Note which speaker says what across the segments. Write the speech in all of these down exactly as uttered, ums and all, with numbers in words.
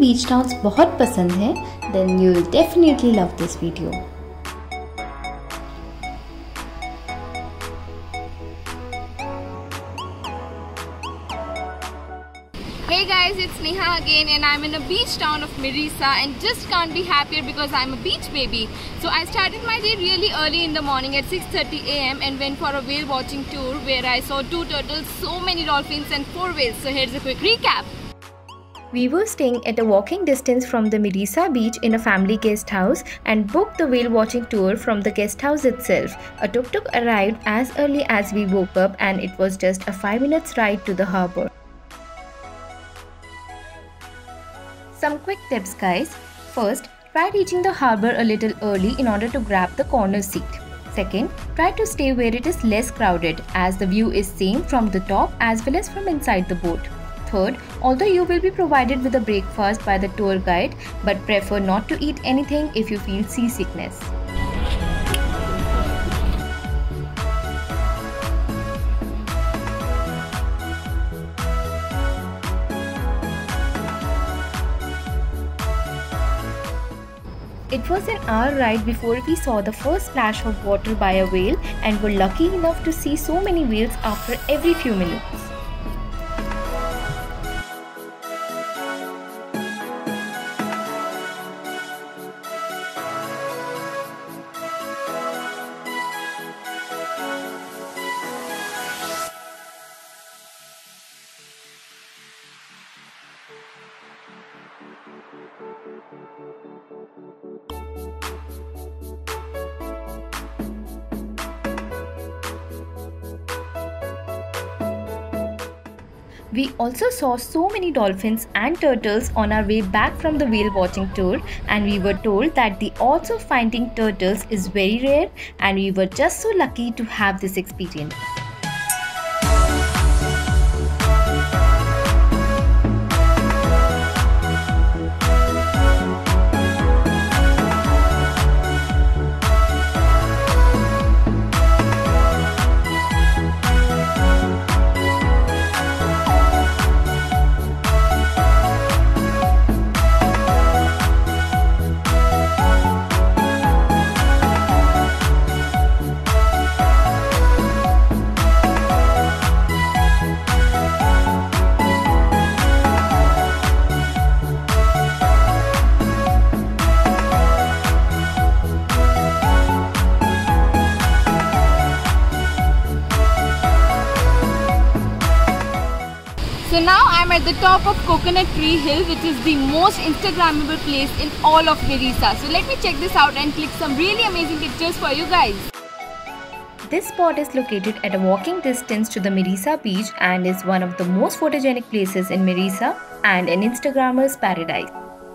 Speaker 1: बीच towns बहुत पसंद हैं, then you will definitely love this video.
Speaker 2: Hey guys, it's Neha again and I'm in a beach town of Mirisa and just can't be happier because I'm a beach baby. So I started my day really early in the morning at six thirty a m and went for a whale watching tour where I saw two turtles, so many dolphins and four whales. So here's a quick recap.
Speaker 3: We were staying at a walking distance from the Mirisa beach in a family guest house and booked the whale watching tour from the guest house itself. A tuk-tuk arrived as early as we woke up and it was just a five minutes ride to the harbour. Some quick tips guys. First, try reaching the harbour a little early in order to grab the corner seat. Second, try to stay where it is less crowded as the view is same from the top as well as from inside the boat. Third, although you will be provided with a breakfast by the tour guide, but prefer not to eat anything if you feel seasickness. It was an hour ride before we saw the first splash of water by a whale and were lucky enough to see so many whales after every few minutes. We also saw so many dolphins and turtles on our way back from the whale watching tour, and we were told that the odds of finding turtles is very rare and we were just so lucky to have this experience.
Speaker 2: So now I'm at the top of Coconut Tree Hill, which is the most Instagrammable place in all of Mirisa. So let me check this out and click some really amazing pictures for you guys.
Speaker 3: This spot is located at a walking distance to the Mirisa beach and is one of the most photogenic places in Mirisa and an Instagrammer's paradise.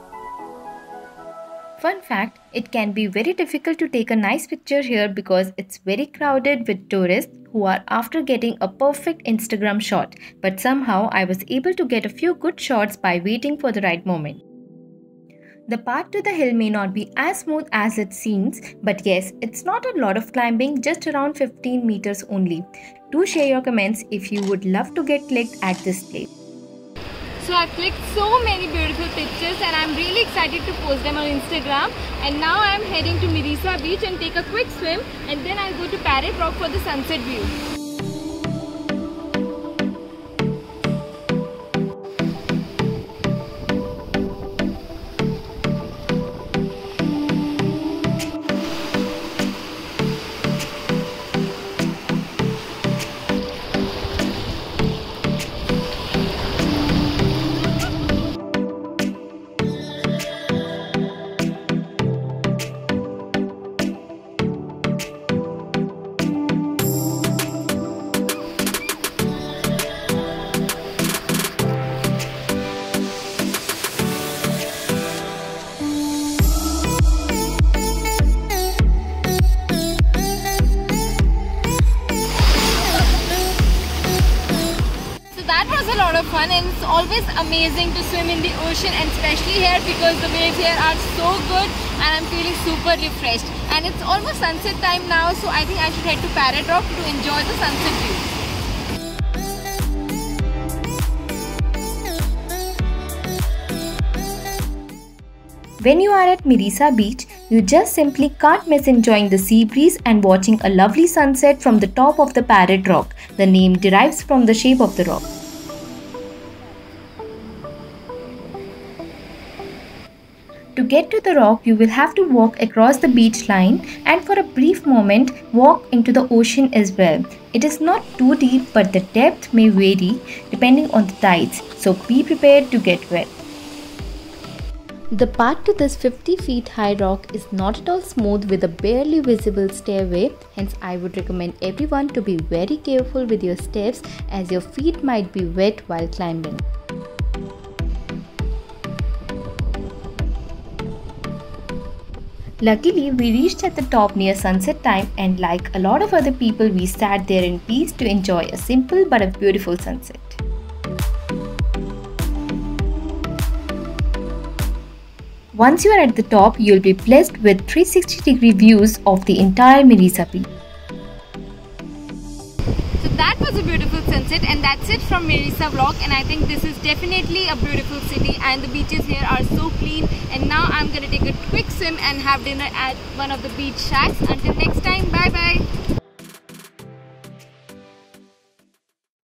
Speaker 3: Fun fact, it can be very difficult to take a nice picture here because it's very crowded with tourists who are after getting a perfect Instagram shot, but somehow I was able to get a few good shots by waiting for the right moment. The path to the hill may not be as smooth as it seems, but yes, it's not a lot of climbing, just around fifteen meters only. Do share your comments if you would love to get clicked at this place.
Speaker 2: So I've clicked so many beautiful pictures and I'm really excited to post them on Instagram. And now I'm heading to Mirisa beach and take a quick swim, and then I'll go to Parrot Rock for the sunset view. lot of fun, and it's always amazing to swim in the ocean, and especially here because the waves here are so good and I'm feeling super refreshed. And it's almost sunset time now, so I think I should head to Parrot Rock to enjoy the sunset view.
Speaker 3: When you are at Mirissa Beach, you just simply can't miss enjoying the sea breeze and watching a lovely sunset from the top of the Parrot Rock. The name derives from the shape of the rock. To get to the rock, you will have to walk across the beach line and for a brief moment walk into the ocean as well. It is not too deep, but the depth may vary depending on the tides, so be prepared to get wet.
Speaker 1: The path to this fifty feet high rock is not at all smooth with a barely visible stairway, hence I would recommend everyone to be very careful with your steps as your feet might be wet while climbing.
Speaker 3: Luckily, we reached at the top near sunset time, and like a lot of other people, we sat there in peace to enjoy a simple but a beautiful sunset. Once you are at the top, you will be blessed with three hundred sixty degree views of the entire Mirissa Beach.
Speaker 2: So that was a beautiful sunset, and that's it from Mirissa vlog. And I think this is definitely a beautiful city, and the beaches here are so clean. And now I'm gonna take a quick swim and have dinner at one of the beach shacks. Until next time, bye bye.